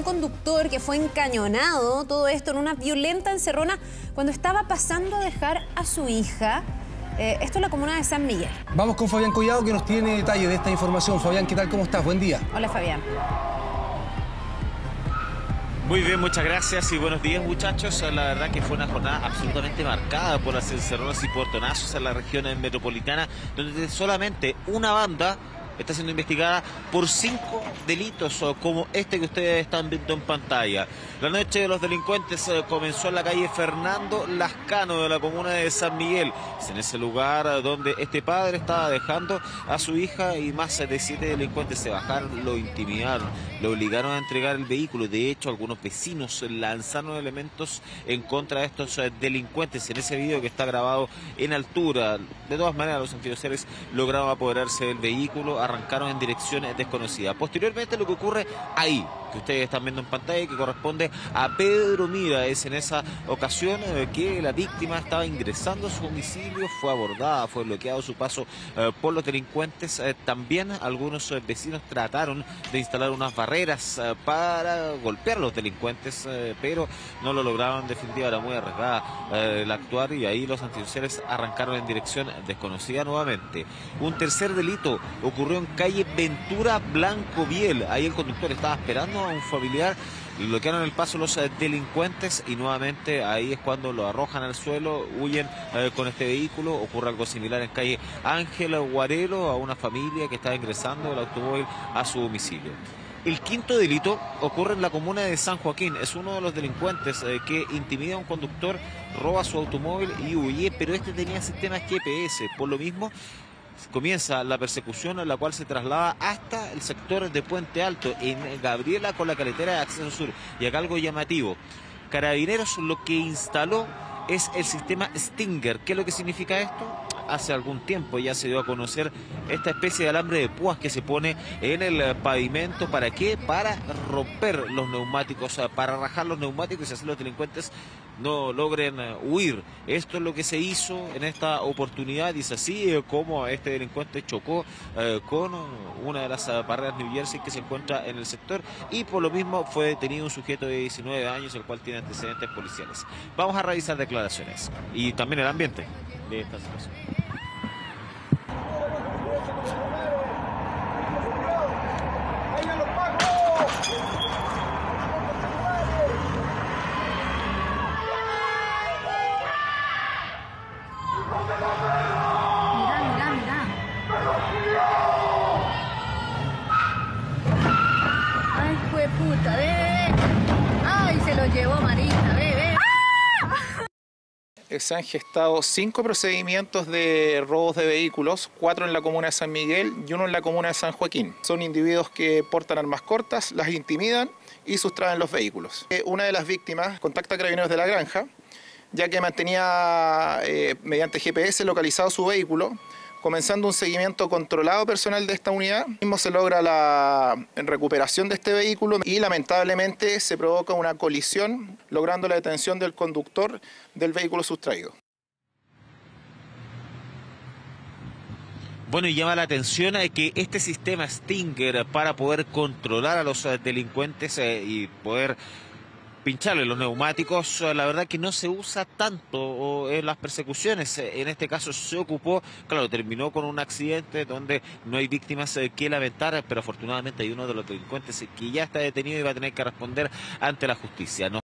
un conductor que fue encañonado, todo esto en una violenta encerrona cuando estaba pasando a dejar a su hija. Esto es la comuna de San Miguel. Vamos con Fabián Collado, que nos tiene detalles de esta información. Fabián, ¿qué tal? ¿Cómo estás? Buen día. Hola, Fabián. Muy bien, muchas gracias y buenos días, muchachos. La verdad que fue una jornada absolutamente marcada por las encerronas y portonazos en la región metropolitana, donde solamente una banda está siendo investigada por 5 delitos como este que ustedes están viendo en pantalla. La noche de los delincuentes comenzó en la calle Fernando Lascano de la comuna de San Miguel. Es en ese lugar donde este padre estaba dejando a su hija y más de 7 delincuentes se bajaron, lo intimidaron, lo obligaron a entregar el vehículo. De hecho, algunos vecinos lanzaron elementos en contra de estos delincuentes. En ese video que está grabado en altura, de todas maneras los antidoceres lograron apoderarse del vehículo, arrancaron en dirección desconocida. Posteriormente lo que ocurre ahí, que ustedes están viendo en pantalla, que corresponde a Pedro Mira, es en esa ocasión que la víctima estaba ingresando a su domicilio, fue abordada, fue bloqueado su paso por los delincuentes. También algunos vecinos trataron de instalar unas barreras para golpear a los delincuentes, pero no lo lograron. En definitiva, era muy arriesgada el actuar y ahí los antisociales arrancaron en dirección desconocida nuevamente. Un tercer delito ocurrió en calle Ventura Blanco Biel. Ahí el conductor estaba esperando a un familiar, bloquearon el paso los delincuentes y nuevamente ahí es cuando lo arrojan al suelo, huyen con este vehículo. Ocurre algo similar en calle Ángel Guarelo a una familia que estaba ingresando el automóvil a su domicilio. El quinto delito ocurre en la comuna de San Joaquín. Es uno de los delincuentes que intimida a un conductor, roba su automóvil y huye, pero este tenía sistemas GPS. Por lo mismo, comienza la persecución, en la cual se traslada hasta el sector de Puente Alto, en Gabriela, con la carretera de acceso sur. Y acá algo llamativo: Carabineros lo que instaló es el sistema Stinger. ¿Qué es lo que significa esto? Hace algún tiempo ya se dio a conocer esta especie de alambre de púas que se pone en el pavimento. ¿Para qué? Para romper los neumáticos, para rajar los neumáticos y así los delincuentes no logren huir. Esto es lo que se hizo en esta oportunidad y es así como este delincuente chocó con una de las barreras New Jersey que se encuentra en el sector, y por lo mismo fue detenido un sujeto de 19 años, el cual tiene antecedentes policiales. Vamos a revisar declaraciones y también el ambiente de esta situación. Mira. Ay, jueputa, ve. Ay, se lo llevó Marita, ve. Se han gestado 5 procedimientos de robos de vehículos, 4 en la comuna de San Miguel y 1 en la comuna de San Joaquín. Son individuos que portan armas cortas, las intimidan y sustraen los vehículos. Una de las víctimas contacta a Carabineros de la Granja, ya que mantenía mediante GPS localizado su vehículo, comenzando un seguimiento controlado personal de esta unidad. Mismo se logra la recuperación de este vehículo y lamentablemente se provoca una colisión, logrando la detención del conductor del vehículo sustraído. Bueno, y llama la atención que este sistema Stinger, para poder controlar a los delincuentes y poder pincharle los neumáticos, la verdad que no se usa tanto en las persecuciones. En este caso se ocupó, claro, terminó con un accidente donde no hay víctimas que lamentar, pero afortunadamente hay uno de los delincuentes que ya está detenido y va a tener que responder ante la justicia.